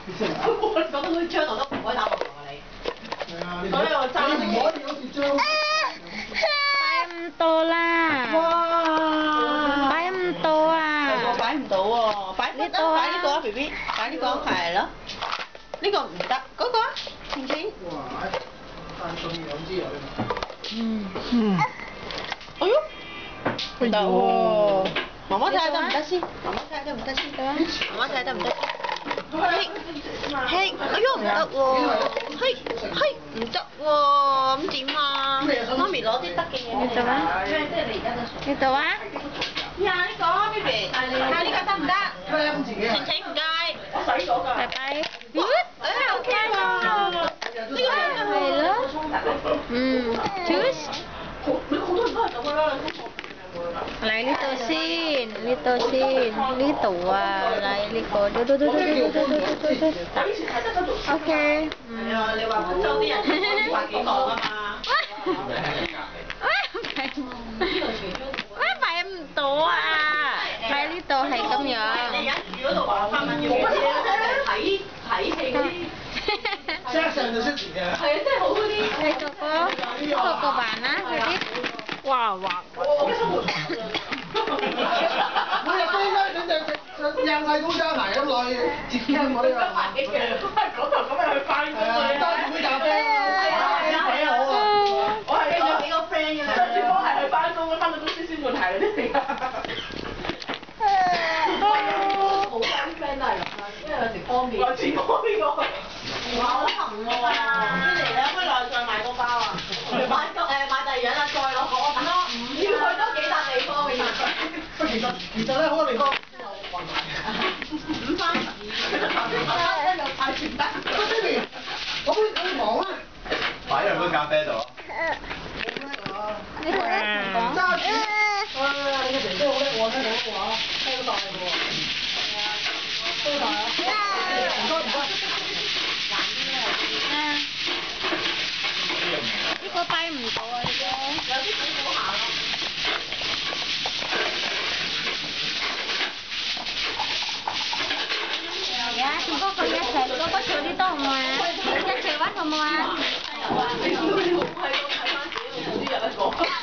我講到好似張羅都唔可以打橫喎你。係啊，所以我爭你唔可以好似張。 擺唔到啦！哇！擺唔到啊！ 擺唔到喎，擺呢個擺呢個啊 BB， 擺呢個係咯。呢個唔得，嗰個啊，晴晴。哇！單送2支油。嗯。哎呦！唔得喎。媽媽睇下得唔得先？媽媽睇下得唔得先？媽媽睇下得唔得？嘿，嘿，哎呦唔得喎，嘿，嘿唔得喎，咁點啊？媽咪攞啲得嘅嘢。 呢度啊？呢度啊？ 呀呢個 BB， 睇呢個得唔得？晴晴唔該。我洗咗㗎。 拜拜。 OK 喎。呢個係咯。Choose。 你好多人都係咁㗎啦。 嚟呢度先，呢度先，呢度啊，嚟呢個，嘟。OK。 係啊，你話廣州啲人200幾磅啊嘛。 擺唔到啊！喺呢度係咁樣。 你忍住嗰度話發文要乜嘢睇戲嗰啲。係啊，真係好嗰啲。 你個扮啦，嗰啲。哇！ 我嘅生活。 每日飛咧，你就印晒高踭鞋咁落去接聽我呢個。 100幾嘅，講頭咁樣去翻工啊！ 揸住杯咖啡。 我係有幾個 friend 嘅咧。跟住我係去翻工，翻到公司先換鞋嗰啲嚟㗎。好多 friend 都係咁啦，因為有時方便。來自我呢個。哇！好行喎。邊嚟咧？可以落去再買個包啊？買第二樣啦，再落我等多5。要去多幾笪地方嘅要。 其實咧好多地方。 5番12。又派傳單。 我杯忙啊！ 擺入杯咖啡度。 呢個咧講。 揸住。你個姐姐好叻喎，聽到嘅話，聽到大嘅喎。係啊，聽到大啊！唔該。 呢個擺唔到啊！呢個有啲好好下咯。 係啊，同哥哥一齊，哥哥坐呢度好唔好啊？一齊玩好唔好啊？ 係啊，你叫你好閪多睇翻自己個啲人一個。